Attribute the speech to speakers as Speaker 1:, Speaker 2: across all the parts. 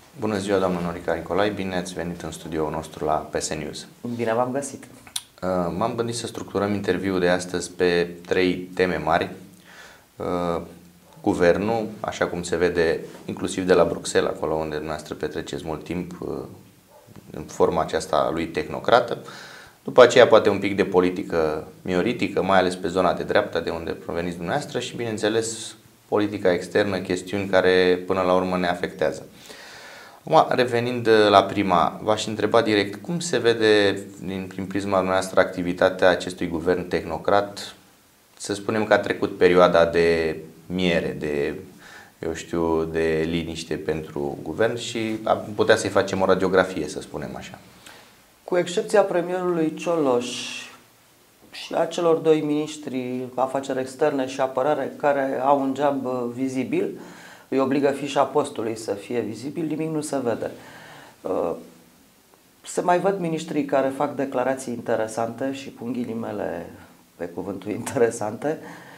Speaker 1: Bună ziua, doamnă Norica Nicolai, bine ați venit în studioul nostru la PS News.
Speaker 2: Bine v-am găsit.
Speaker 1: M-am gândit să structurăm interviul de astăzi pe 3 teme mari. Guvernul, așa cum se vede inclusiv de la Bruxelles, acolo unde dumneavoastră petreceți mult timp în forma aceasta a lui tehnocrată. După aceea poate un pic de politică mioritică, mai ales pe zona de dreapta de unde proveniți dumneavoastră și bineînțeles politica externă, chestiuni care până la urmă ne afectează. Acum, revenind la prima, v-aș întreba direct, cum se vede prin prisma noastră activitatea acestui guvern tehnocrat? Să spunem că a trecut perioada de miere, de liniște pentru guvern și am putea să-i facem o radiografie, să spunem așa.
Speaker 2: Cu excepția premierului Cioloș și a celor doi miniștri afaceri externe și apărare care au un job vizibil, îi obligă fișa postului să fie vizibil, nimic nu se vede. Se mai văd miniștrii care fac declarații interesante și pun ghilimele pe cuvântul interesante.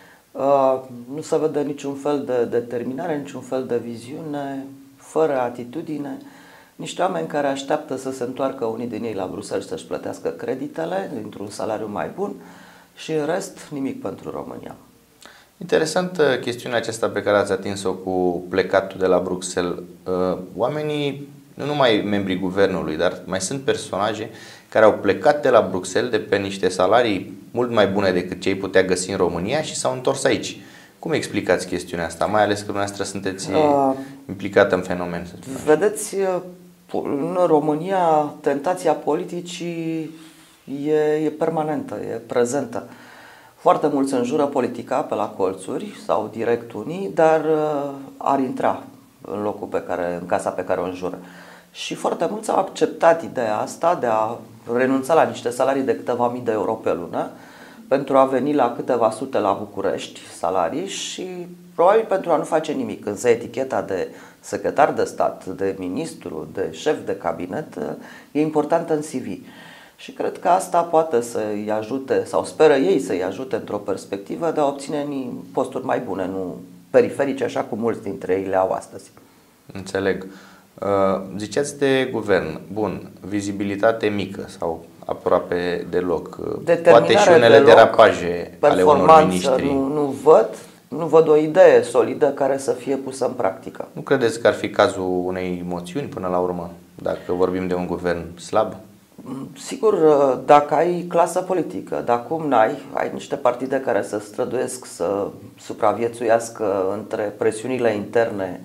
Speaker 2: Nu se vede niciun fel de determinare, niciun fel de viziune, fără atitudine. Niște oameni care așteaptă să se întoarcă unii din ei la Bruxelles să-și plătească creditele dintr-un salariu mai bun și în rest nimic pentru România.
Speaker 1: Interesantă chestiunea aceasta pe care ați atins-o cu plecatul de la Bruxelles. Oamenii, nu numai membrii guvernului, dar mai sunt personaje care au plecat de la Bruxelles de pe niște salarii mult mai bune decât cei putea găsi în România și s-au întors aici. Cum explicați chestiunea asta? Mai ales că dumneavoastră sunteți implicată în fenomen.
Speaker 2: Vedeți, în România tentația politicii e permanentă, e prezentă. Foarte mulți înjură politica pe la colțuri sau direct unii, dar ar intra în locul în casa pe care o înjură. Și foarte mulți au acceptat ideea asta de a renunța la niște salarii de câteva mii de euro pe lună pentru a veni la câteva sute la București salarii și probabil pentru a nu face nimic. Însă eticheta de secretar de stat, de ministru, de șef de cabinet e importantă în CV. Și cred că asta poate să-i ajute, sau speră ei să-i ajute într-o perspectivă de a obține posturi mai bune, nu periferice, așa cum mulți dintre ei le au astăzi.
Speaker 1: Înțeleg. Ziceați de guvern. Bun, vizibilitate mică sau aproape deloc. Poate și unele derapaje ale unor miniștri.
Speaker 2: Nu văd o idee solidă care să fie pusă în practică.
Speaker 1: Nu credeți că ar fi cazul unei moțiuni până la urmă, dacă vorbim de un guvern slab?
Speaker 2: Sigur, dacă ai clasă politică, dar cum ai niște partide care se străduiesc să supraviețuiască între presiunile interne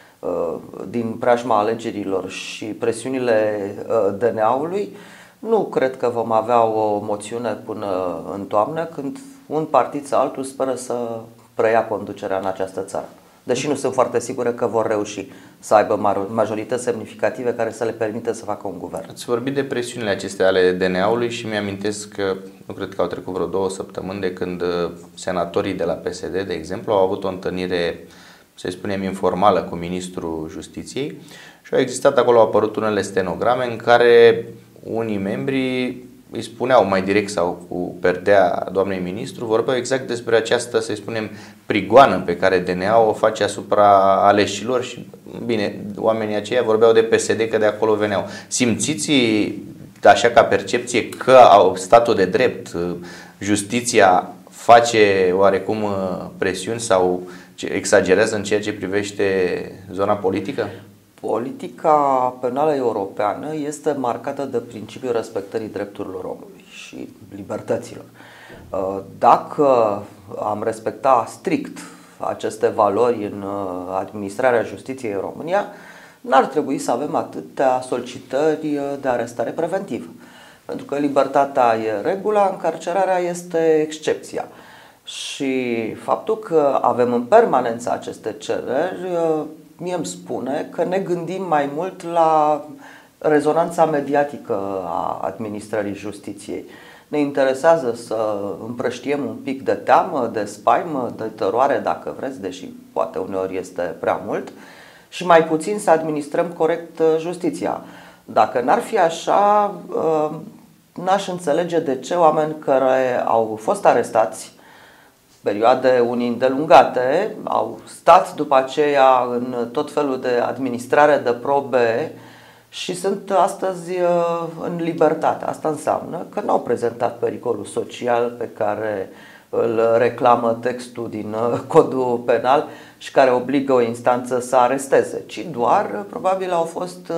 Speaker 2: din preajma alegerilor și presiunile DNA-ului, nu cred că vom avea o moțiune până în toamnă, când un partid sau altul speră să preia conducerea în această țară. Deși nu sunt foarte sigură că vor reuși să aibă majorități semnificative care să le permită să facă un guvern.
Speaker 1: Ați vorbit de presiunile acestea ale DNA-ului și mi-amintesc că, nu cred că au trecut vreo 2 săptămâni de când senatorii de la PSD, de exemplu, au avut o întâlnire, să spunem, informală cu ministrul Justiției și au existat acolo, au apărut unele stenograme în care unii membri îi spuneau mai direct sau cu perdea doamnei ministru, vorbeau exact despre această, să spunem, prigoană pe care DNA o face asupra aleșilor și, bine, oamenii aceia vorbeau de PSD că de acolo veneau. Simțiți, așa ca percepție, că statul de drept, justiția face oarecum presiuni sau exagerează în ceea ce privește zona politică?
Speaker 2: Politica penală europeană este marcată de principiul respectării drepturilor omului și libertăților. Dacă am respecta strict aceste valori în administrarea justiției în România, n-ar trebui să avem atâtea solicitări de arestare preventivă. Pentru că libertatea e regula, încarcerarea este excepția. Și faptul că avem în permanență aceste cereri mie îmi spune că ne gândim mai mult la rezonanța mediatică a administrării justiției. Ne interesează să împrăștiem un pic de teamă, de spaimă, de teroare, dacă vreți, deși poate uneori este prea mult, și mai puțin să administrăm corect justiția. Dacă n-ar fi așa, n-aș înțelege de ce oameni care au fost arestați perioade unii îndelungate, au stat după aceea în tot felul de administrare de probe și sunt astăzi în libertate. Asta înseamnă că nu au prezentat pericolul social pe care îl reclamă textul din Codul Penal și care obligă o instanță să aresteze, ci doar probabil au fost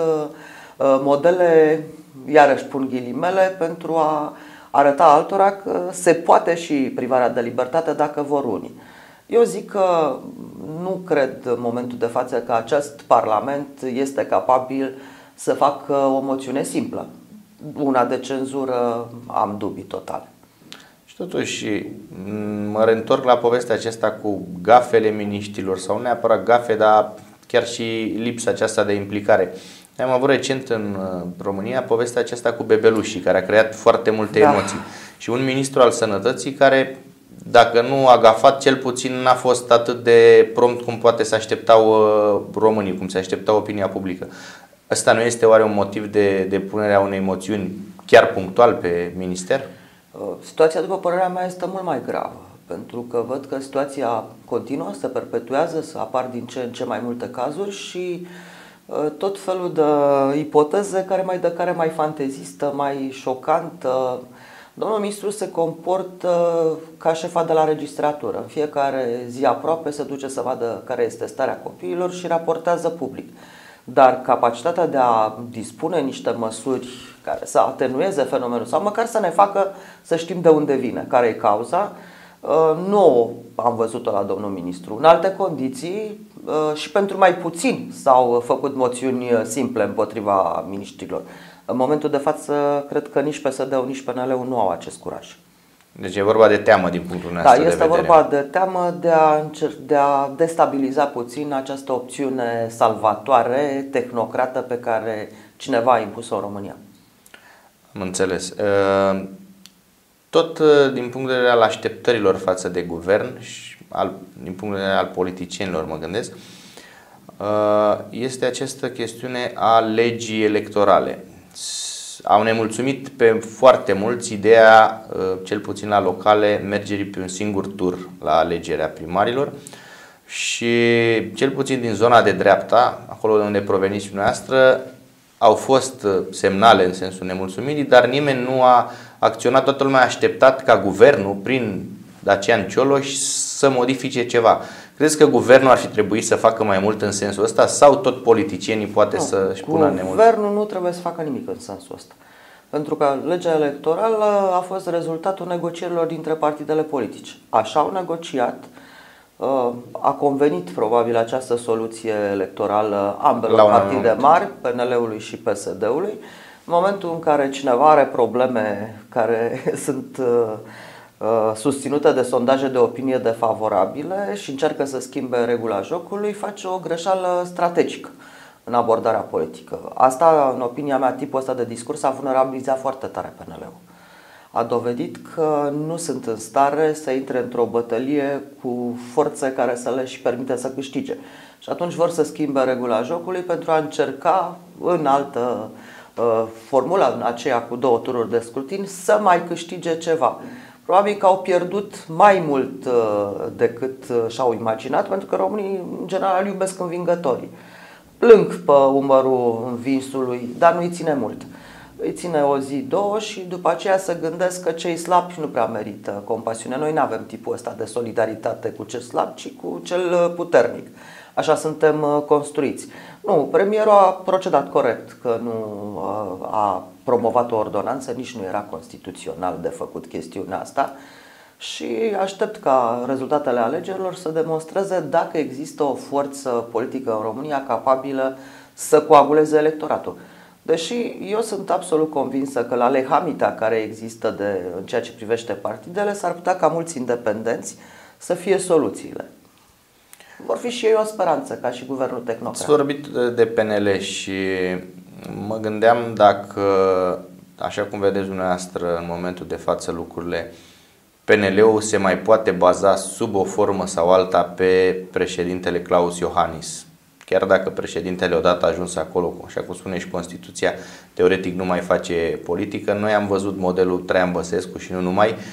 Speaker 2: modele, iarăși pun ghilimele, pentru a arăta altora că se poate și privarea de libertate dacă vor unii. Eu zic că nu cred în momentul de față că acest Parlament este capabil să facă o moțiune simplă. Una de cenzură am dubii totale.
Speaker 1: Și totuși mă reîntorc la povestea aceasta cu gafele miniștrilor, sau nu neapărat gafe, dar chiar și lipsa aceasta de implicare. Am avut recent în România povestea aceasta cu bebelușii, care a creat foarte multe emoții. Și un ministru al sănătății care, dacă nu a gafat, cel puțin n-a fost atât de prompt cum poate să așteptau românii, cum se aștepta opinia publică. Ăsta nu este oare un motiv de punere a unei moțiuni chiar punctual pe minister?
Speaker 2: Situația, după părerea mea, este mult mai gravă, pentru că văd că situația continuă, se perpetuează, să apar din ce în ce mai multe cazuri și tot felul de ipoteze care mai fantezistă, mai șocantă. Domnul ministru se comportă ca șefa de la registratură. În fiecare zi aproape se duce să vadă care este starea copiilor și raportează public. Dar capacitatea de a dispune niște măsuri care să atenueze fenomenul sau măcar să ne facă să știm de unde vine, care e cauza, nu am văzut-o la domnul ministru. În alte condiții și pentru mai puțin s-au făcut moțiuni simple împotriva miniștrilor. În momentul de față, cred că nici PSD-ul, nici PNL-ul nu au acest curaj.
Speaker 1: Deci e vorba de teamă din punctul nostru de vedere.
Speaker 2: Da, este vorba de teamă de a destabiliza puțin această opțiune salvatoare, tehnocrată pe care cineva a impus-o în România.
Speaker 1: Am înțeles. Tot din punct de vedere al așteptărilor față de guvern și din punct de vedere al politicienilor, mă gândesc, este această chestiune a legii electorale. Au nemulțumit pe foarte mulți ideea, cel puțin la locale, mergerii pe un singur tur la alegerea primarilor și cel puțin din zona de dreapta, acolo de unde proveniți dumneavoastră, au fost semnale în sensul nemulțumirii, dar nimeni nu a acționat, toată lumea a așteptat ca guvernul, prin Dacian Cioloș, să modifice ceva. Crezi că guvernul ar fi trebuit să facă mai mult în sensul ăsta sau tot politicienii poate să-și pună nemulțumiri?
Speaker 2: Guvernul nu trebuie să facă nimic în sensul ăsta. Pentru că legea electorală a fost rezultatul negocierilor dintre partidele politice. Așa au negociat, a convenit probabil această soluție electorală ambelor partide mari, PNL-ului și PSD-ului. În momentul în care cineva are probleme care sunt susținută de sondaje de opinie defavorabile și încearcă să schimbe regula jocului, face o greșeală strategică în abordarea politică. Asta, în opinia mea, tipul ăsta de discurs a vulnerabilizat foarte tare PNL-ul. A dovedit că nu sunt în stare să intre într-o bătălie cu forțe care să le și permite să câștige. Și atunci vor să schimbe regula jocului pentru a încerca în altă formula, în aceea cu 2 tururi de scrutin, să mai câștige ceva. Probabil că au pierdut mai mult decât și-au imaginat, pentru că românii în general iubesc învingătorii. Plâng pe umărul învinsului, dar nu-i ține mult. Îi ține o zi, 2 și după aceea se gândesc că cei slabi nu prea merită compasiune. Noi nu avem tipul ăsta de solidaritate cu cel slab, ci cu cel puternic. Așa suntem construiți. Nu, premierul a procedat corect, că nu a promovat o ordonanță, nici nu era constituțional de făcut chestiunea asta și aștept ca rezultatele alegerilor să demonstreze dacă există o forță politică în România capabilă să coaguleze electoratul. Deși eu sunt absolut convinsă că la lehamita care există în ceea ce privește partidele, s-ar putea ca mulți independenți să fie soluțiile. Vor fi și ei o speranță, ca și guvernul tehnocrat.
Speaker 1: Ați vorbit de PNL și mă gândeam dacă, așa cum vedeți dumneavoastră în momentul de față lucrurile, PNL-ul se mai poate baza sub o formă sau alta pe președintele Klaus Iohannis. Chiar dacă președintele odată a ajuns acolo, așa cum spune și Constituția, teoretic nu mai face politică, noi am văzut modelul Traian Băsescu și nu numai,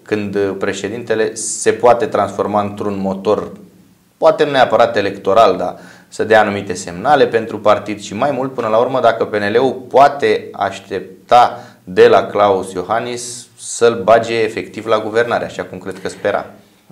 Speaker 1: când președintele se poate transforma într-un motor, poate nu neapărat electoral, dar să dea anumite semnale pentru partid și mai mult, până la urmă, dacă PNL-ul poate aștepta de la Klaus Iohannis să-l bage efectiv la guvernare, așa cum cred că spera.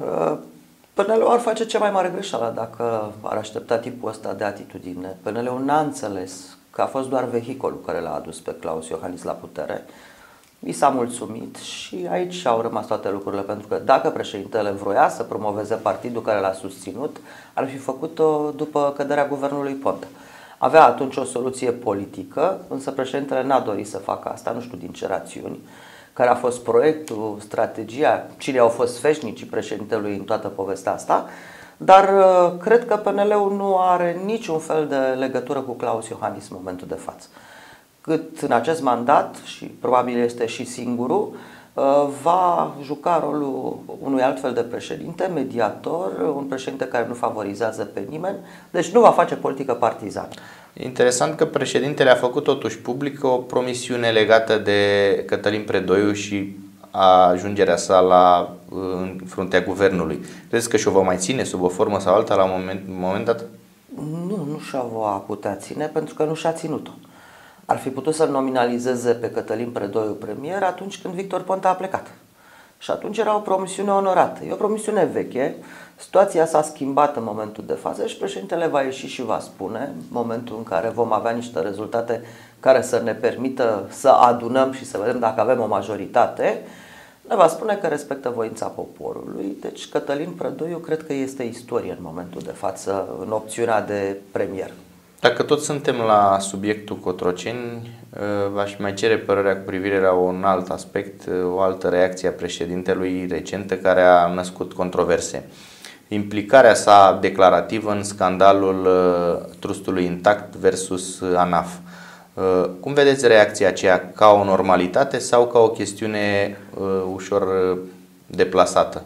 Speaker 2: PNL-ul ar face cea mai mare greșeală dacă ar aștepta tipul ăsta de atitudine. PNL-ul n-a înțeles că a fost doar vehiculul care l-a adus pe Klaus Iohannis la putere. I s-a mulțumit și aici au rămas toate lucrurile, pentru că dacă președintele vroia să promoveze partidul care l-a susținut, ar fi făcut-o după căderea guvernului Ponta. Avea atunci o soluție politică, însă președintele n-a dorit să facă asta, nu știu din ce rațiuni, care a fost proiectul, strategia, cine au fost feșnicii președintelui în toată povestea asta, dar cred că PNL-ul nu are niciun fel de legătură cu Klaus Iohannis în momentul de față. Cât în acest mandat, și probabil este și singurul, va juca rolul unui altfel de președinte, mediator, un președinte care nu favorizează pe nimeni, deci nu va face politică partizană.
Speaker 1: Interesant că președintele a făcut totuși public o promisiune legată de Cătălin Predoiu și a ajungerea sa în fruntea guvernului. Crezi că și-o va mai ține sub o formă sau alta la un moment dat?
Speaker 2: Nu și-o va putea ține, pentru că nu și-a ținut-o. Ar fi putut să-l nominalizeze pe Cătălin Predoiu premier atunci când Victor Ponta a plecat. Și atunci era o promisiune onorată. E o promisiune veche. Situația s-a schimbat în momentul de față și președintele va ieși și va spune, în momentul în care vom avea niște rezultate care să ne permită să adunăm și să vedem dacă avem o majoritate, ne va spune că respectă voința poporului. Deci Cătălin Predoiu cred că este istorie în momentul de față în opțiunea de premier.
Speaker 1: Dacă tot suntem la subiectul Cotroceni, v-aș mai cere părerea cu privire la un alt aspect, o altă reacție a președintelui recentă care a născut controverse. Implicarea sa declarativă în scandalul trustului Intact versus ANAF. Cum vedeți reacția aceea, ca o normalitate sau ca o chestiune ușor deplasată?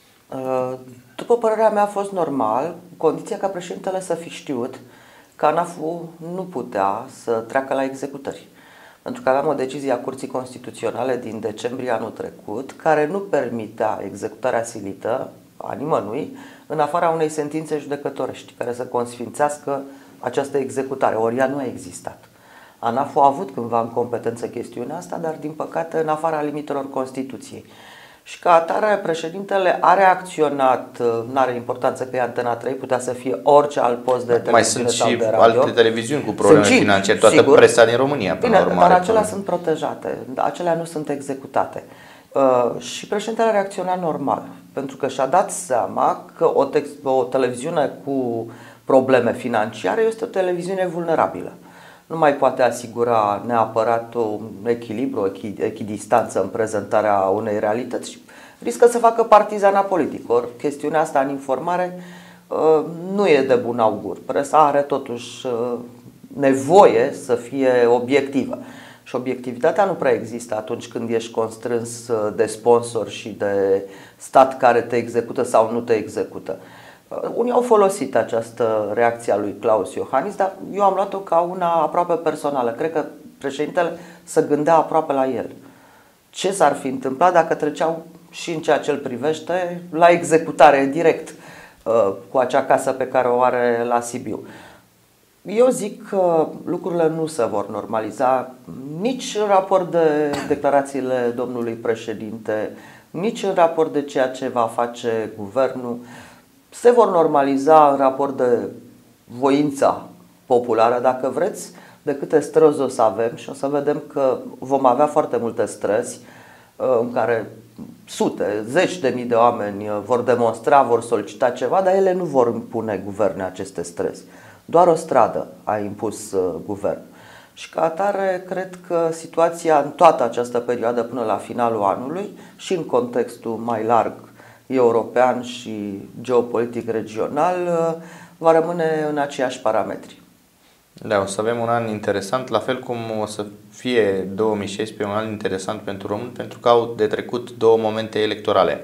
Speaker 2: După părerea mea a fost normal, condiția ca președintele să fi știut că ANAF-ul nu putea să treacă la executări. Pentru că aveam o decizie a Curții Constituționale din decembrie anul trecut care nu permitea executarea silită a nimănui în afara unei sentințe judecătorești care să consfințească această executare, ori ea nu a existat. ANAF-ul a avut cândva în competență chestiunea asta, dar din păcate în afara limitelor Constituției. Și ca atare președintele a reacționat, nu are importanță că e Antena 3, putea să fie orice alt post de televiziune sau de radio.
Speaker 1: Mai sunt și alte televiziuni cu probleme financiare, toată presa din România.
Speaker 2: Bine, dar acelea sunt protejate, acelea nu sunt executate. Și președintele a reacționat normal, pentru că și-a dat seama că o televiziune cu probleme financiare este o televiziune vulnerabilă. Nu mai poate asigura neapărat un echilibru, o echidistanță în prezentarea unei realități și riscă să facă partizana politic. Ori chestiunea asta în informare nu e de bun augur. Presa are totuși nevoie să fie obiectivă. Și obiectivitatea nu prea există atunci când ești constrâns de sponsor și de stat care te execută sau nu te execută. Unii au folosit această reacție a lui Klaus Iohannis, dar eu am luat-o ca una aproape personală. Cred că președintele se gândea aproape la el. Ce s-ar fi întâmplat dacă treceau și în ceea ce îl privește la executare direct cu acea casă pe care o are la Sibiu? Eu zic că lucrurile nu se vor normaliza nici în raport de declarațiile domnului președinte, nici în raport de ceea ce va face guvernul. Se vor normaliza în raport de voința populară, dacă vreți, de câte străzi o să avem și o să vedem că vom avea foarte multe străzi în care sute, zeci de mii de oameni vor demonstra, vor solicita ceva, dar ele nu vor impune guverne aceste străzi. Doar o stradă a impus guvernul. Și ca atare, cred că situația în toată această perioadă până la finalul anului și în contextul mai larg european și geopolitic regional va rămâne în aceiași parametri.
Speaker 1: Da, o să avem un an interesant, la fel cum o să fie 2016 un an interesant pentru români, pentru că au de trecut două momente electorale.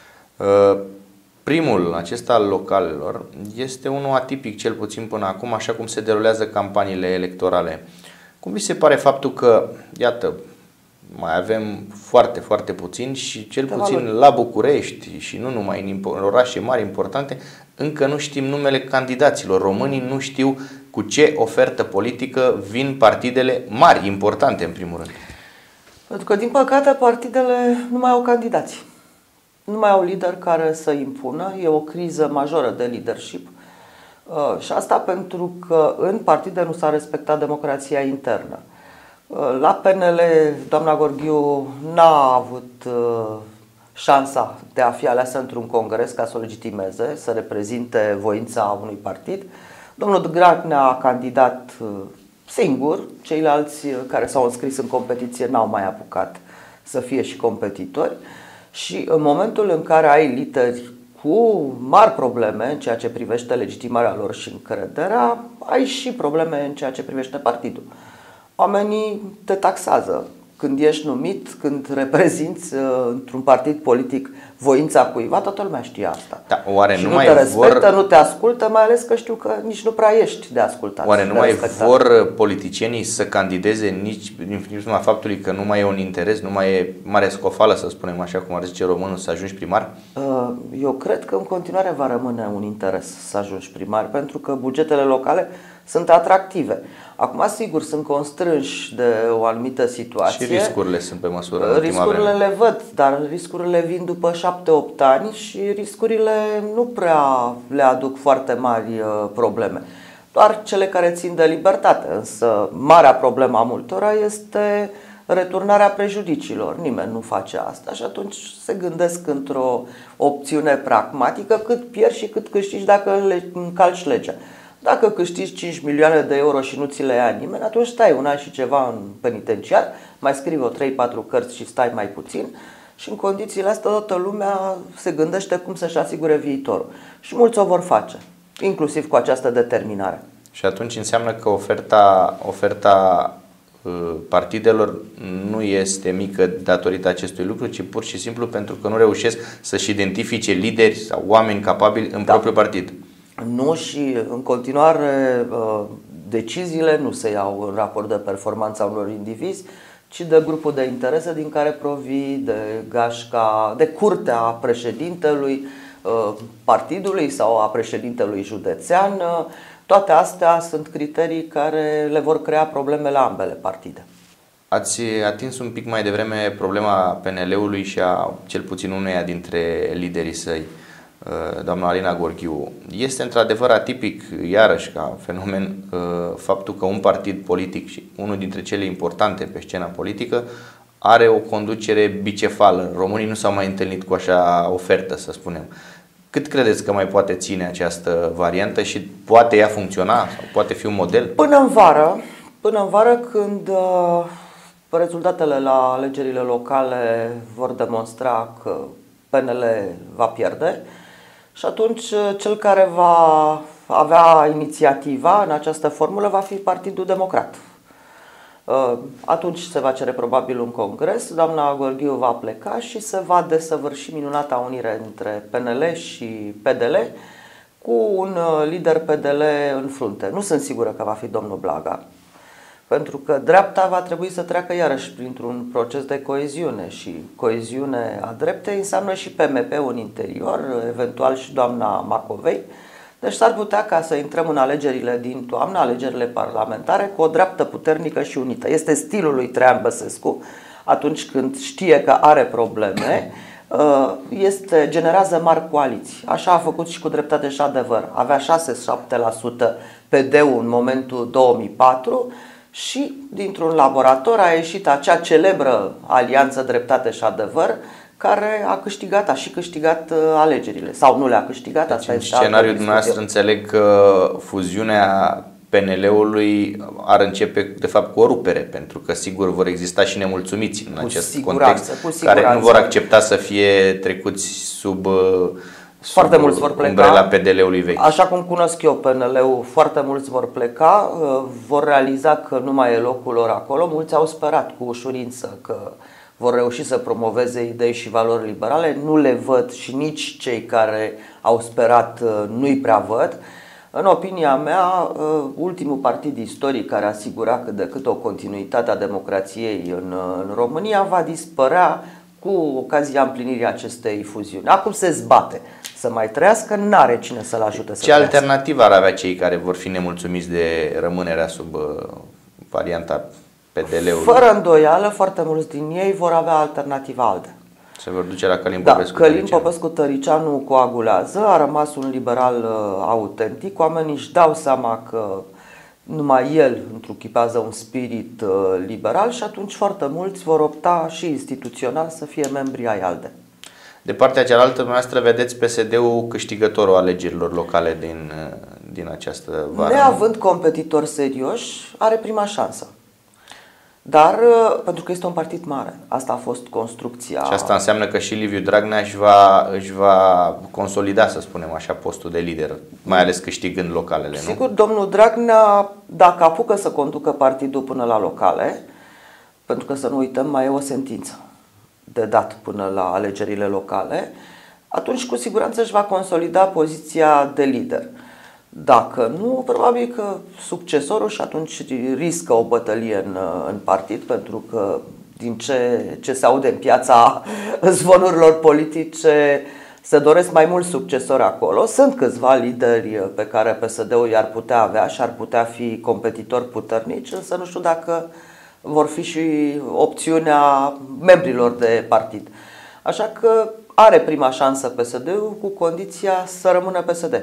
Speaker 1: Primul, acesta al localelor, este unul atipic, cel puțin până acum, așa cum se derulează campaniile electorale. Cum vi se pare faptul că, iată, mai avem foarte, foarte puțin și cel puțin la București și nu numai în orașe mari importante, încă nu știm numele candidaților. Românii nu știu cu ce ofertă politică vin partidele mari, importante în primul rând.
Speaker 2: Pentru că, din păcate, partidele nu mai au candidați. Nu mai au lideri care să impună. E o criză majoră de leadership. Și asta pentru că în partide nu s-a respectat democrația internă. La PNL, doamna Gheorghiu n-a avut șansa de a fi aleasă într-un congres ca să o legitimeze, să reprezinte voința unui partid. Domnul Dragnea a candidat singur, ceilalți care s-au înscris în competiție n-au mai apucat să fie și competitori. Și în momentul în care ai lideri cu mari probleme în ceea ce privește legitimarea lor și încrederea, ai și probleme în ceea ce privește partidul. Oamenii te taxează când ești numit, când reprezinți într-un partid politic voința cuiva, toată lumea știe asta.
Speaker 1: Da, oare
Speaker 2: și
Speaker 1: nu
Speaker 2: nu
Speaker 1: mai
Speaker 2: te respectă,
Speaker 1: vor...
Speaker 2: nu te ascultă, mai ales că știu că nici nu prea ești de ascultat.
Speaker 1: Oare nu mai vor politicienii să candideze nici din prisma faptului că nu mai e un interes, nu mai e mare scofală, să spunem așa, cum ar zice românul, să ajungi primar?
Speaker 2: Eu cred că în continuare va rămâne un interes să ajungi primar, pentru că bugetele locale sunt atractive. Acum, sigur, sunt constrânși de o anumită situație.
Speaker 1: Și riscurile sunt pe măsură.
Speaker 2: Riscurile le văd, dar riscurile vin după 7-8 ani și riscurile nu prea le aduc foarte mari probleme. Doar cele care țin de libertate. Însă, marea problemă a multora este returnarea prejudiciilor. Nimeni nu face asta și atunci se gândesc într-o opțiune pragmatică cât pierzi și cât câștigi dacă încalci legea. Dacă câștigi 5 milioane de euro și nu ți le ia nimeni, atunci stai un an și ceva în penitenciar, mai scrii o 3-4 cărți și stai mai puțin și în condițiile astea toată lumea se gândește cum să-și asigure viitorul. Și mulți o vor face, inclusiv cu această determinare.
Speaker 1: Și atunci înseamnă că oferta partidelor nu este mică datorită acestui lucru, ci pur și simplu pentru că nu reușesc să-și identifice lideri sau oameni capabili în propriul partid.
Speaker 2: Nu, și în continuare deciziile nu se iau în raport de performanța unor indivizi, ci de grupul de interese din care provii, de gașca, de curtea președintelui partidului sau a președintelui județean. Toate astea sunt criterii care le vor crea probleme la ambele partide.
Speaker 1: Ați atins un pic mai devreme problema PNL-ului și a cel puțin uneia dintre liderii săi, doamna Alina Gheorghiu. Este într-adevăr atipic, iarăși ca fenomen, faptul că un partid politic și unul dintre cele importante pe scena politică are o conducere bicefală. Românii nu s-au mai întâlnit cu așa ofertă, să spunem. Cât credeți că mai poate ține această variantă și poate ea funcționa sau poate fi un model?
Speaker 2: Până în vară când rezultatele la alegerile locale vor demonstra că PNL va pierde și atunci cel care va avea inițiativa în această formulă va fi Partidul Democrat. Atunci se va cere probabil un congres, doamna Gheorghiu va pleca și se va desăvârși minunata unire între PNL și PDL cu un lider PDL în frunte. Nu sunt sigură că va fi domnul Blaga, pentru că dreapta va trebui să treacă iarăși printr-un proces de coeziune și coeziune a dreptei înseamnă și PMP-ul în interior, eventual și doamna Macovei. Deci s-ar putea ca să intrăm în alegerile din toamnă, alegerile parlamentare, cu o dreaptă puternică și unită. Este stilul lui Traian Băsescu atunci când știe că are probleme, generează mari coaliții. Așa a făcut și cu Dreptate și Adevăr. Avea 6-7% PD-ul în momentul 2004 și dintr-un laborator a ieșit acea celebră alianță Dreptate și Adevăr, care a și câștigat alegerile. Sau nu le-a câștigat,
Speaker 1: deci
Speaker 2: asta
Speaker 1: este scenariul dumneavoastră. Înțeleg că fuziunea PNL-ului ar începe de fapt cu o rupere, pentru că sigur vor exista și nemulțumiți în acest context, care nu vor accepta să fie trecuți sub
Speaker 2: foarte mulți vor pleca.
Speaker 1: Umbrela PDL-ului vechi.
Speaker 2: Așa cum cunosc eu PNL-ul, foarte mulți vor pleca, vor realiza că nu mai e locul lor acolo. Mulți au sperat cu ușurință că vor reuși să promoveze idei și valori liberale. Nu le văd și nici cei care au sperat nu-i prea văd. În opinia mea, ultimul partid istoric care asigura cât de cât o continuitate a democrației în România va dispărea cu ocazia împlinirii acestei fuziuni. Acum se zbate să mai trăiască, n-are cine să-l ajute să
Speaker 1: trăiască. Ce alternativă ar avea cei care vor fi nemulțumiți de rămânerea sub varianta PDL-ului?
Speaker 2: Fără îndoială, foarte mulți din ei vor avea alternativa ALDE.
Speaker 1: Se vor duce la Călin Popescu
Speaker 2: Tăricianu. Călin Popescu Tăricianu coagulează, a rămas un liberal autentic, oamenii își dau seama că numai el întruchipează un spirit liberal și atunci foarte mulți vor opta și instituțional să fie membri ai ALDE.
Speaker 1: De partea cealaltă, dumneavoastră vedeți PSD-ul câștigătorul alegerilor locale din această vară.
Speaker 2: Neavând competitori serioși, are prima șansă. Dar pentru că este un partid mare, asta a fost construcția.
Speaker 1: Și asta înseamnă că și Liviu Dragnea își va consolida, să spunem așa, postul de lider, mai ales câștigând localele, nu?
Speaker 2: Sigur, domnul Dragnea, dacă apucă să conducă partidul până la locale, pentru că să nu uităm, mai e o sentință de dat până la alegerile locale, atunci cu siguranță își va consolida poziția de lider. Dacă nu, probabil că succesorul și atunci riscă o bătălie în partid, pentru că din ce se aude în piața zvonurilor politice, se doresc mai mulți succesori acolo. Sunt câțiva lideri pe care PSD-ul i-ar putea avea și ar putea fi competitori puternici, însă nu știu dacă vor fi și opțiunea membrilor de partid. Așa că are prima șansă PSD-ul cu condiția să rămână PSD.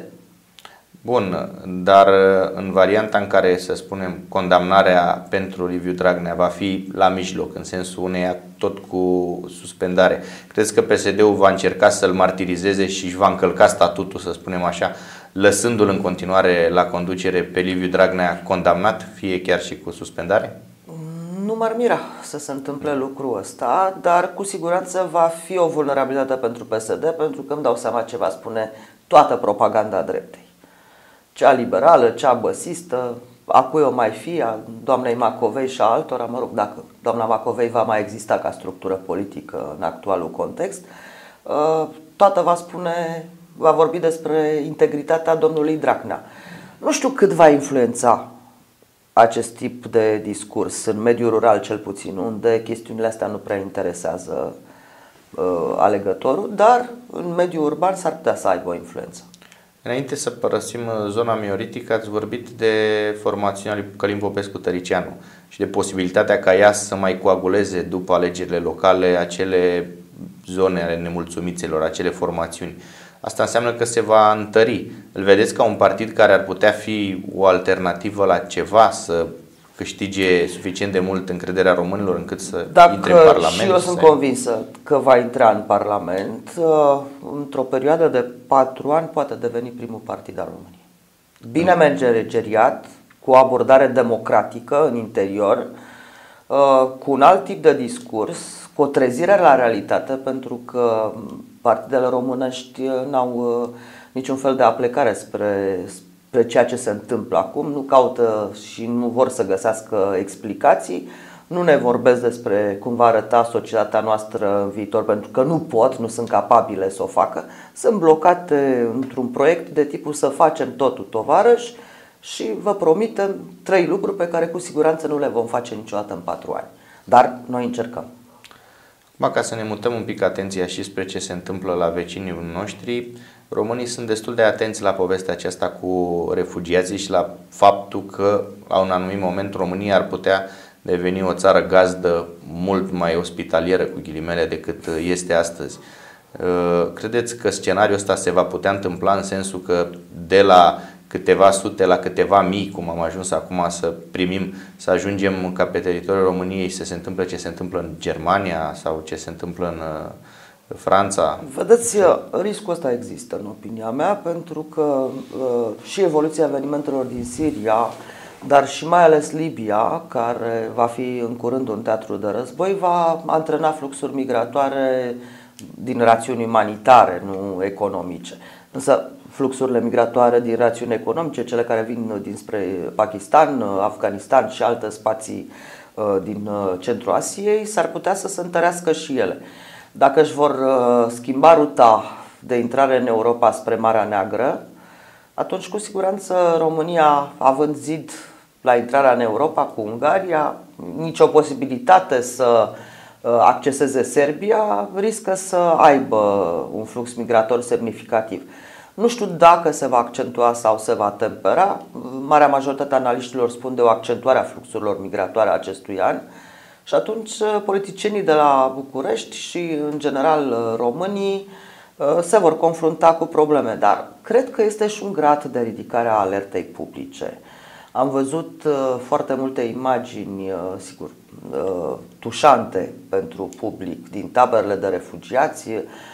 Speaker 1: Bun, dar în varianta în care, să spunem, condamnarea pentru Liviu Dragnea va fi la mijloc, în sensul uneia tot cu suspendare, credeți că PSD-ul va încerca să-l martirizeze și își va încălca statutul, să spunem așa, lăsându-l în continuare la conducere pe Liviu Dragnea condamnat, fie chiar și cu suspendare?
Speaker 2: Nu m-ar mira să se întâmple lucrul ăsta, dar cu siguranță va fi o vulnerabilitate pentru PSD, pentru că îmi dau seama ce va spune toată propaganda dreptei. Cea liberală, cea băsistă, a cui o mai fi, a doamnei Macovei și a altora, mă rog, dacă doamna Macovei va mai exista ca structură politică în actualul context, toată va vorbi despre integritatea domnului Dragnea. Nu știu cât va influența acest tip de discurs în mediul rural, cel puțin, unde chestiunile astea nu prea interesează alegătorul, dar în mediul urban s-ar putea să aibă o influență.
Speaker 1: Înainte să părăsim zona mioritică, ați vorbit de formațiunea lui Călin Popescu Tăricianu și de posibilitatea ca ea să mai coaguleze după alegerile locale acele zone ale nemulțumiților, acele formațiuni. Asta înseamnă că se va întări. Îl vedeți ca un partid care ar putea fi o alternativă la ceva, să câștige suficient de mult încrederea românilor încât să intre în Parlament?
Speaker 2: Și eu sunt convinsă că va intra în Parlament. Într-o perioadă de 4 ani poate deveni primul partid al României. Bine manageriat, cu o abordare democratică în interior, cu un alt tip de discurs, cu o trezire la realitate, pentru că partidele românești n-au niciun fel de aplecare spre ceea ce se întâmplă acum, nu caută și nu vor să găsească explicații, nu ne vorbesc despre cum va arăta societatea noastră în viitor, pentru că nu pot, nu sunt capabile să o facă, sunt blocate într-un proiect de tipul să facem totul tovarăși și vă promitem 3 lucruri pe care cu siguranță nu le vom face niciodată în 4 ani. Dar noi încercăm.
Speaker 1: Ca să ne mutăm un pic atenția și spre ce se întâmplă la vecinii noștri, românii sunt destul de atenți la povestea aceasta cu refugiații și la faptul că la un anumit moment România ar putea deveni o țară gazdă mult mai ospitalieră, cu ghilimele, decât este astăzi. Credeți că scenariul ăsta se va putea întâmpla în sensul că de la câteva sute la câteva mii, cum am ajuns acum să primim, să ajungem ca pe teritoriul României să se întâmple ce se întâmplă în Germania sau ce se întâmplă în Franța?
Speaker 2: Vedeți, riscul ăsta există în opinia mea, pentru că și evoluția evenimentelor din Siria, dar și mai ales Libia, care va fi în curând un teatru de război, va antrena fluxuri migratoare din rațiuni umanitare, nu economice. Însă fluxurile migratoare din rațiuni economice, cele care vin dinspre Pakistan, Afganistan și alte spații din centrul Asiei, s-ar putea să se întărească și ele. Dacă își vor schimba ruta de intrare în Europa spre Marea Neagră, atunci cu siguranță România, având zid la intrarea în Europa cu Ungaria, nicio posibilitate să acceseze Serbia, riscă să aibă un flux migrator semnificativ. Nu știu dacă se va accentua sau se va tempera. Marea majoritate a analiștilor spun de o accentuare a fluxurilor migratoare a acestui an. Și atunci politicienii de la București și în general românii se vor confrunta cu probleme. Dar cred că este și un grad de ridicare a alertei publice. Am văzut foarte multe imagini, sigur, tușante pentru public din taberele de refugiați,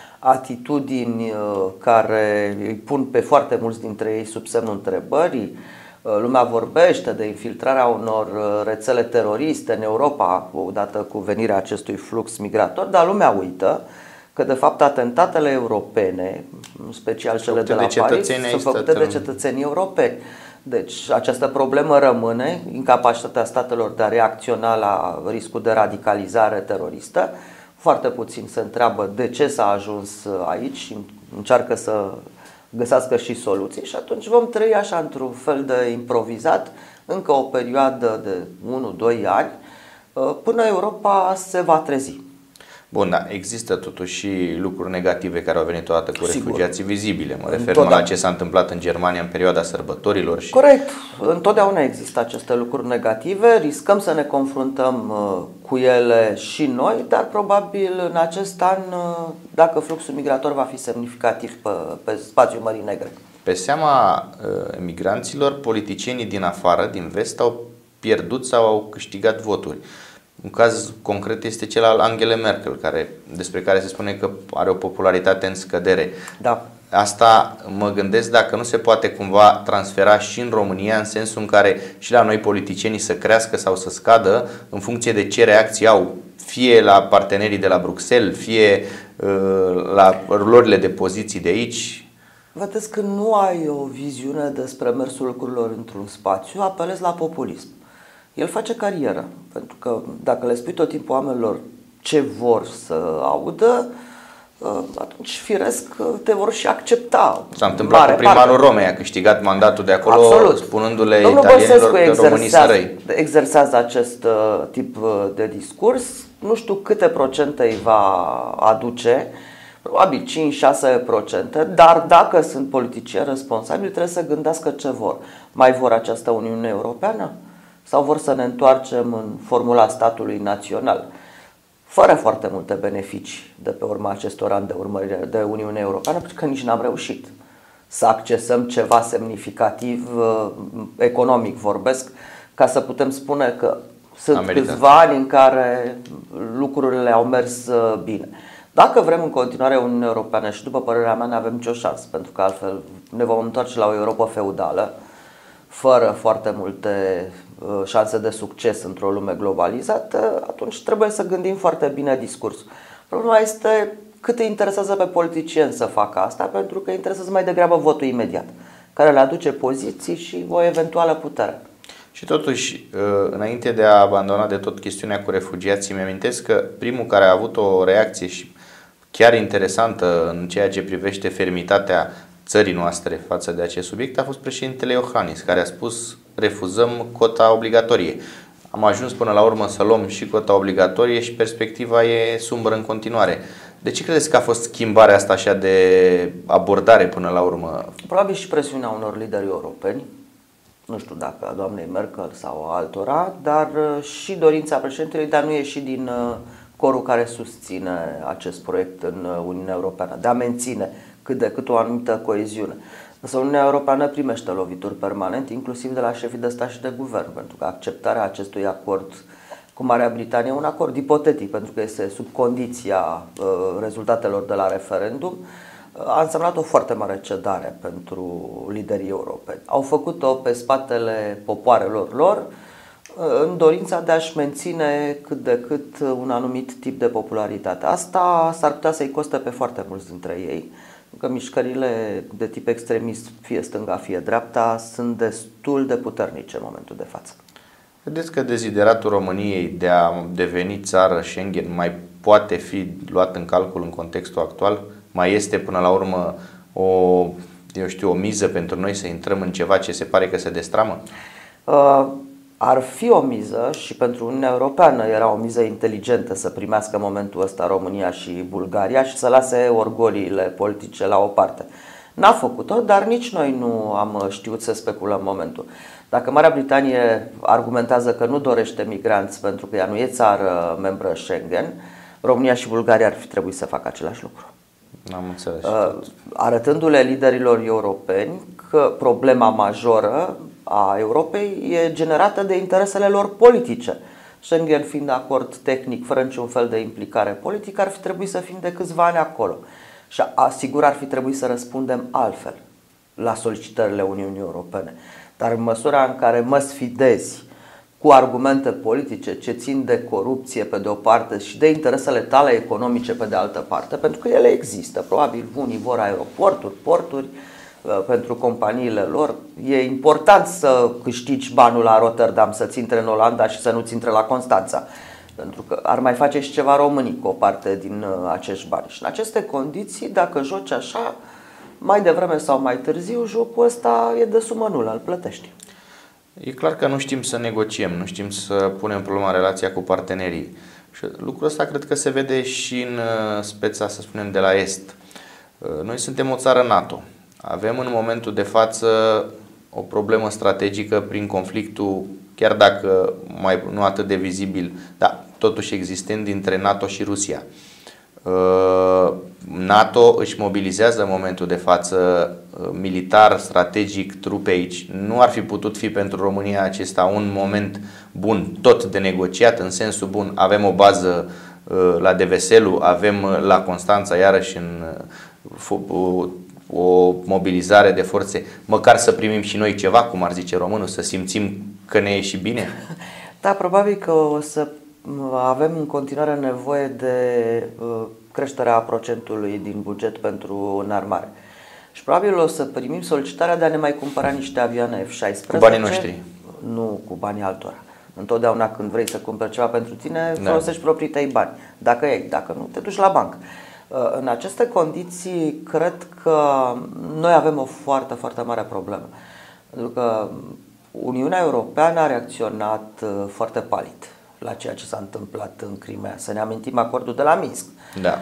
Speaker 2: atitudini care îi pun pe foarte mulți dintre ei sub semnul întrebării. Lumea vorbește de infiltrarea unor rețele teroriste în Europa odată cu venirea acestui flux migrator, dar lumea uită că de fapt atentatele europene, în special cele de la Paris, sunt făcute de cetățenii europeni. Deci această problemă rămâne, incapacitatea statelor de a reacționa la riscul de radicalizare teroristă. Foarte puțin se întreabă de ce s-a ajuns aici și încearcă să găsească și soluții și atunci vom trăi așa într-un fel de improvizat încă o perioadă de 1-2 ani până Europa se va trezi.
Speaker 1: Bun, dar există totuși și lucruri negative care au venit odată cu refugiații vizibile. Mă refer la ce s-a întâmplat în Germania în perioada sărbătorilor. Și...
Speaker 2: Corect. Întotdeauna există aceste lucruri negative. Riscăm să ne confruntăm cu ele și noi, dar probabil în acest an, dacă fluxul migrator va fi semnificativ pe spațiul Mării Negre.
Speaker 1: Pe seama emigranților, politicienii din afară, din vest, au pierdut sau au câștigat voturi. Un caz concret este cel al Angelei Merkel, despre care se spune că are o popularitate în scădere.
Speaker 2: Da.
Speaker 1: Asta mă gândesc dacă nu se poate cumva transfera și în România, în sensul în care și la noi politicienii să crească sau să scadă în funcție de ce reacții au, fie la partenerii de la Bruxelles, fie la luările de poziții de aici.
Speaker 2: Vedeți că nu ai o viziune despre mersul lucrurilor într-un spațiu, apelezi la populism. El face carieră, pentru că dacă le spui tot timpul oamenilor ce vor să audă, atunci firesc te vor și accepta.
Speaker 1: S-a întâmplat cu primarul Romei, a câștigat mandatul de acolo. Absolut. Spunându-le italienilor că românii sunt răi.
Speaker 2: Exersează acest tip de discurs, nu știu câte procente îi va aduce, probabil 5-6%, dar dacă sunt politicieni responsabili trebuie să gândească ce vor. Mai vor această Uniune Europeană? Sau vor să ne întoarcem în formula statului național, fără foarte multe beneficii de pe urma acestor ani de Uniune Europeană, pentru că nici n-am reușit să accesăm ceva semnificativ, economic vorbesc, ca să putem spune că sunt câțiva ani în care lucrurile au mers bine. Dacă vrem în continuare Uniunea Europeană, și după părerea mea, nu avem nicio șansă, pentru că altfel ne vom întoarce la o Europa feudală, fără foarte multe șanse de succes într-o lume globalizată, atunci trebuie să gândim foarte bine discursul. Problema este cât îi interesează pe politicieni să facă asta, pentru că îi interesează mai degrabă votul imediat, care le aduce poziții și o eventuală putere.
Speaker 1: Și totuși, înainte de a abandona de tot chestiunea cu refugiații, mi-amintesc că primul care a avut o reacție și chiar interesantă în ceea ce privește fermitatea țării noastre față de acest subiect a fost președintele Iohannis, care a spus refuzăm cota obligatorie. Am ajuns până la urmă să luăm și cota obligatorie și perspectiva e sumbră în continuare. De ce credeți că a fost schimbarea asta așa de abordare până la urmă?
Speaker 2: Probabil și presiunea unor lideri europeni, nu știu dacă a doamnei Merkel sau a altora, dar și dorința președintelui de a nu ieși din corul care susține acest proiect în Uniunea Europeană, de a menține cât de cât o anumită coeziune. Însă Uniunea Europeană primește lovituri permanent, inclusiv de la șefii de stat și de guvern, pentru că acceptarea acestui acord cu Marea Britanie e un acord ipotetic, pentru că este sub condiția rezultatelor de la referendum, a însemnat o foarte mare cedare pentru liderii europeni. Au făcut-o pe spatele popoarelor lor, în dorința de a-și menține cât de cât un anumit tip de popularitate. Asta s-ar putea să-i coste pe foarte mulți dintre ei, că mișcările de tip extremist, fie stânga, fie dreapta, sunt destul de puternice în momentul de față.
Speaker 1: Vedeți că dezideratul României de a deveni țară Schengen mai poate fi luat în calcul în contextul actual? Mai este până la urmă o eu știu, o miză pentru noi să intrăm în ceva ce se pare că se destramă?
Speaker 2: Ar fi o miză și pentru Uniunea Europeană era o miză inteligentă să primească în momentul ăsta România și Bulgaria și să lase orgoliile politice la o parte. N-a făcut-o, dar nici noi nu am știut să speculăm momentul. Dacă Marea Britanie argumentează că nu dorește migranți pentru că ea nu e țară membră Schengen, România și Bulgaria ar fi trebuit să facă același lucru.
Speaker 1: N-am înțeles.
Speaker 2: Arătându-le liderilor europeni că problema majoră a Europei e generată de interesele lor politice. Schengen fiind acord tehnic fără niciun fel de implicare politică, ar fi trebuit să fim de câțiva ani acolo. Și asigur ar fi trebuit să răspundem altfel la solicitările Uniunii Europene. Dar în măsura în care mă sfidezi cu argumente politice ce țin de corupție pe de o parte și de interesele tale economice pe de altă parte, pentru că ele există, probabil unii vor aeroporturi, porturi pentru companiile lor, e important să câștigi banul la Rotterdam, să-ți intre în Olanda și să nu-ți intre la Constanța, pentru că ar mai face și ceva românii cu o parte din acești bani. Și în aceste condiții, dacă joci așa, mai devreme sau mai târziu, jocul ăsta e de sumă nulă, îl plătești.
Speaker 1: E clar că nu știm să negociem, nu știm să punem problema în relația cu partenerii. Și lucrul ăsta cred că se vede și în speța, să spunem, de la Est. Noi suntem o țară NATO. Avem în momentul de față o problemă strategică prin conflictul, chiar dacă mai nu atât de vizibil, dar totuși existent, dintre NATO și Rusia. NATO își mobilizează în momentul de față militar, strategic, trupe aici. Nu ar fi putut fi pentru România acesta un moment bun, tot de negociat, în sensul bun. Avem o bază la Deveselu, avem la Constanța iarăși o mobilizare de forțe, măcar să primim și noi ceva, cum ar zice românul, să simțim că ne e și bine?
Speaker 2: Da, probabil că o să avem în continuare nevoie de creșterea procentului din buget pentru înarmare. Și probabil o să primim solicitarea de a ne mai cumpăra niște avioane F-16.
Speaker 1: Cu banii noștri?
Speaker 2: Nu, cu banii altora. Întotdeauna când vrei să cumperi ceva pentru tine, folosești proprii tăi bani. Dacă ei, dacă nu, te duci la bancă. În aceste condiții, cred că noi avem o foarte, foarte mare problemă. Pentru că Uniunea Europeană a reacționat foarte palid la ceea ce s-a întâmplat în Crimea. Să ne amintim acordul de la Minsk.
Speaker 1: Da.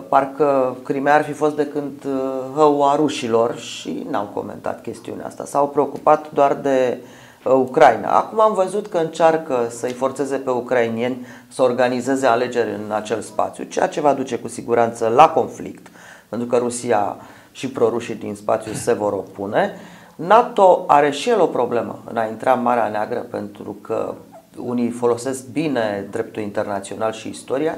Speaker 2: Parcă Crimea ar fi fost de când hăua rușilor și n-au comentat chestiunea asta. S-au preocupat doar de Ucraina. Acum am văzut că încearcă să-i forțeze pe ucrainieni să organizeze alegeri în acel spațiu, ceea ce va duce cu siguranță la conflict, pentru că Rusia și prorușii din spațiu se vor opune. NATO are și el o problemă în a intra în Marea Neagră, pentru că unii folosesc bine dreptul internațional și istoria.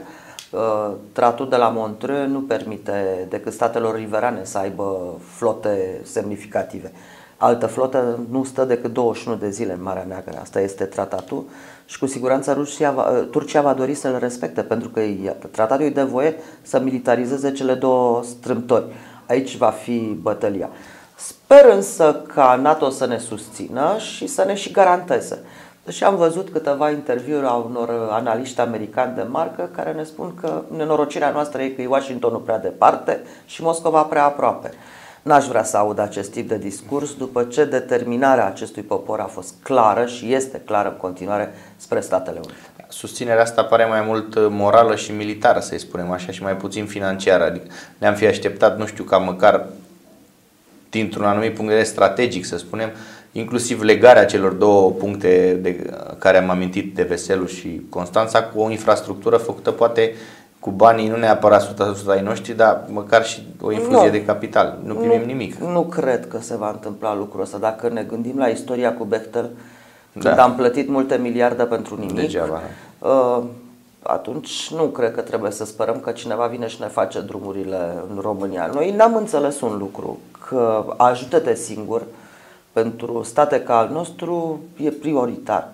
Speaker 2: Tratatul de la Montreux nu permite decât statelor riverane să aibă flote semnificative. Altă flotă nu stă decât 21 de zile în Marea Neagră. Asta este tratatul și cu siguranță Turcia va dori să-l respecte, pentru că tratatul îi dă voie să militarizeze cele două strâmtori. Aici va fi bătălia. Sper însă ca NATO să ne susțină și să ne și garanteze. Deși am văzut câteva interviuri a unor analiști americani de marcă care ne spun că nenorocirea noastră e că e Washingtonul prea departe și Moscova prea aproape. N-aș vrea să aud acest tip de discurs după ce determinarea acestui popor a fost clară și este clară în continuare spre Statele Unite.
Speaker 1: Susținerea asta pare mai mult morală și militară, să-i spunem așa, și mai puțin financiară. Adică ne-am fi așteptat, nu știu, ca măcar dintr-un anumit punct de vedere strategic, să spunem, inclusiv legarea celor două puncte de care am amintit, de Veselu și Constanța, cu o infrastructură făcută poate cu banii, nu neapărat 100% ai noștri, dar măcar și o infuzie de capital. Nu primim nimic.
Speaker 2: Nu cred că se va întâmpla lucrul ăsta. Dacă ne gândim la istoria cu Bechtel, când am plătit multe miliarde pentru nimic,
Speaker 1: degeaba.
Speaker 2: Atunci nu cred că trebuie să sperăm că cineva vine și ne face drumurile în România. Noi n-am înțeles un lucru, că ajută-te singur pentru state ca al nostru e prioritar.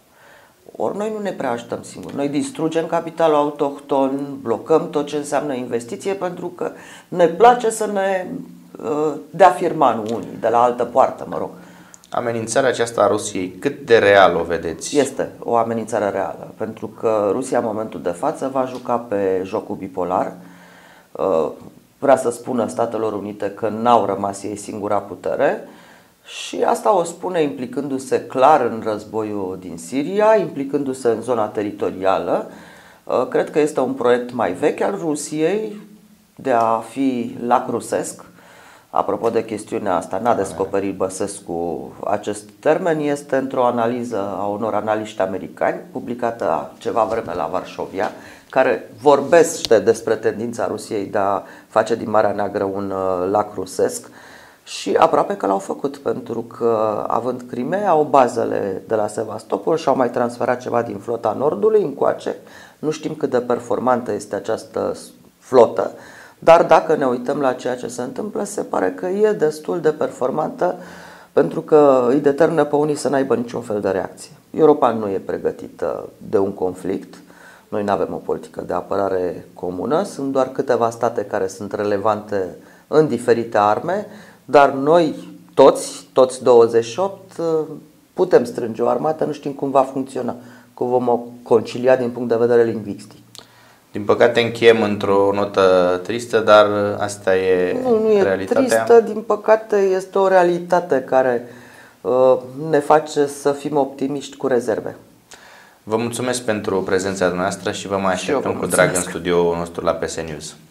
Speaker 2: Ori noi nu ne prea ajutăm singuri. Noi distrugem capitalul autohton, blocăm tot ce înseamnă investiție pentru că ne place să ne dea firmanul unii de la altă poartă, mă rog.
Speaker 1: Amenințarea aceasta a Rusiei, cât de real o vedeți?
Speaker 2: Este o amenințare reală, pentru că Rusia în momentul de față va juca pe jocul bipolar. vrea să spună Statelor Unite că n-au rămas ei singura putere și asta o spune implicându-se clar în războiul din Siria, implicându-se în zona teritorială. Cred că este un proiect mai vechi al Rusiei de a fi lac rusesc. Apropo de chestiunea asta, n-a descoperit Băsescu acest termen, este într-o analiză a unor analiști americani, publicată ceva vreme la Varșovia, care vorbește despre tendința Rusiei de a face din Marea Neagră un lac rusesc și aproape că l-au făcut, pentru că având Crimea, au bazele de la Sevastopol și au mai transferat ceva din flota Nordului încoace. Nu știm cât de performantă este această flotă, dar dacă ne uităm la ceea ce se întâmplă, se pare că e destul de performantă, pentru că îi determină pe unii să n-aibă niciun fel de reacție. Europa nu e pregătită de un conflict, noi nu avem o politică de apărare comună, sunt doar câteva state care sunt relevante în diferite arme, dar noi toți 28, putem strânge o armată, nu știm cum va funcționa, cum vom o concilia din punct de vedere lingvistic.
Speaker 1: Din păcate încheiem într-o notă tristă, dar asta e realitatea.
Speaker 2: Nu e tristă, din păcate este o realitate care ne face să fim optimiști cu rezerve.
Speaker 1: Vă mulțumesc pentru prezența noastră și vă mai așteptăm cu drag în studioul nostru la PS News.